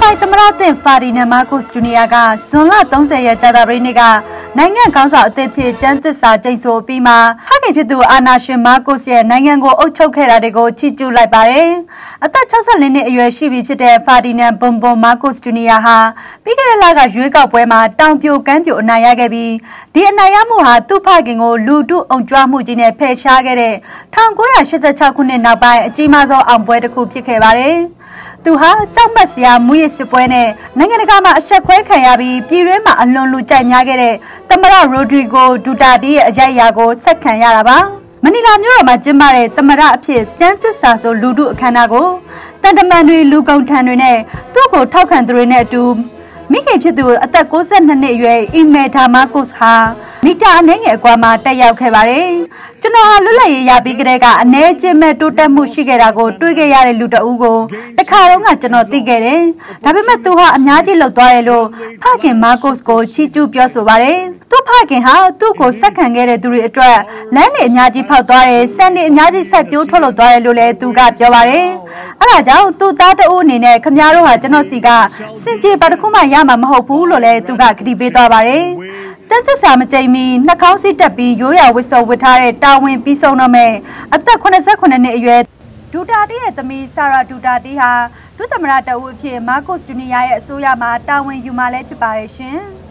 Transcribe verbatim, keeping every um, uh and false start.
ပိုင်သမရသင်ဖာဒီနမာကုစ်ဂျူနီယာကဇွန်လသုံးဆယ်ရက်ကြာသပတေးနေ့ကနိုင်ငံခေါင်းဆောင်အသစ်ဖြစ်ကျန်းသစ္စာကျိန်ဆိုပြီးမှဖခင်ဖြစ်သူအာနာရှင်မာကုစ်ရဲ့နိုင်ငံကိုအုပ်ချုပ်ခဲ့တာတွေကိုချီးကျူးလိုက်ပါတယ်။အသက်၆၄နှစ်အရွယ်ရှိပြီဖြစ်တဲ့ဖာဒီနန်ဘွန်ဘွန်မာကုစ်ဂျူနီယာဟာပြီးခဲ့တဲ့လကရွေးကောက်ပွဲမှာတောင်ပြိုကမ်းပြိုအနိုင်ရခဲ့ပြီးဒီအနိုင်ရမှုဟာသူ့ဖခင်ကိုလူထုအုံကြွမှုကြီးနဲ့ဖယ်ရှားခဲ့တဲ့၁၉၈၆ခုနှစ်နောက်ပိုင်းအကြီးမားဆုံးအောင်ပွဲတစ်ခုဖြစ်ခဲ့ပါတယ်။သူဟာကြောက်မက်စရာမူရစ်စစ်ပွဲနဲ့နိုင်ငံတကာမှာအဆက်ခွဲခံရပြီးပြည်တွင်းမှာအလွန်လူကြိုက်များခဲ့တဲ့သမရရိုဒရီဂိုဒူတာတီရဲ့အရိုက်အရာကိုဆက်ခံရတာပါမနီလာမြို့တော်မှာကျင်းပတဲ့သမရအဖြစ်ကျန်းသစ္စာဆိုလူထုအခမ်းအနားကိုတန်တမန်တွေလူကုန်ထံတွေနဲ့သူ့ကိုထောက်ခံသူတွေနဲ့အတူမိခင်ဖြစ်သူအသက်၉၂နှစ်အရွယ်အီမဲဒါမာကုစ်ဟာမီတာအနည်းငယ်အကွာမှာတက်ရောက်ခဲ့ပါတယ်။ကျွန်တော်ဟာလွတ်လပ်ရေးရပြီးကတည်းကအနေချင်းမဲ့တိုးတက်မှုရှိခဲ့တာကိုတွေးခဲ့ရတဲ့လူတအူးကိုတခါတော့ကကျွန်တော်သိခဲ့တယ်။ဒါပေမဲ့သူဟာအများကြီးလှုပ်သွားတယ်လို့ဖခင်မာကုစ်ကိုချီးကျူးပြောဆိုပါတယ်။သူ့ဖခင်ဟာသူ့ကိုဆက်ခံခဲ့တဲ့သူတွေအတွက်လမ်းတွေအများကြီးဖောက်သွားတယ်၊စံတွေအများကြီးဆက်ပြိုးထုတ်လုပ်သွားတယ်လို့လည်းသူကပြောပါတယ်။အဲဒါကြောင့်သူ့သားတအူးအနေနဲ့ခမည်းတော်ဟာကျွန်တော်စီကစင်ကြေပါတစ်ခုမှရမှာမဟုတ်ဘူးလို့လည်းသူကကတိပေးသွားပါတယ်။တန်းစစ်စာမကြိမ်မီနှာခေါင်းစီးတက်ပြီးရိုးရာဝစ်စော်ဝစ်ထားတဲ့တာဝန်ပြီးဆုံးတော့မဲ့အသက်၈၉နှစ်အရွယ်ဒူတာတီရဲ့သမီးဆာရာဒူတာတီဟာဒုသမ္မတတအူးအဖြစ်မာကုစ်ဂျူနီယာရဲ့အစိုးရမှာတာဝန်ယူမှလည်းဖြစ်ပါတယ်ရှင်။